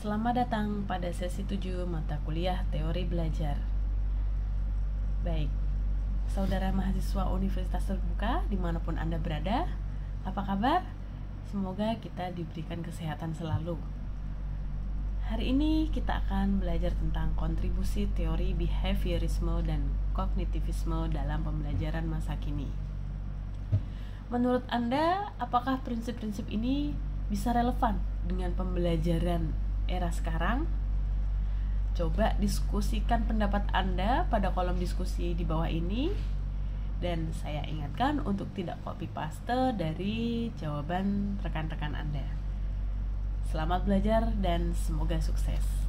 Selamat datang pada sesi 7 mata kuliah teori belajar. Baik, saudara mahasiswa Universitas Terbuka dimanapun Anda berada, apa kabar? Semoga kita diberikan kesehatan selalu. Hari ini kita akan belajar tentang kontribusi teori behaviorisme dan kognitivisme dalam pembelajaran masa kini. Menurut Anda, apakah prinsip-prinsip ini bisa relevan dengan pembelajaran era sekarang? Coba diskusikan pendapat Anda pada kolom diskusi di bawah ini. Dan saya ingatkan untuk tidak copy paste dari jawaban rekan-rekan Anda. Selamat belajar dan semoga sukses.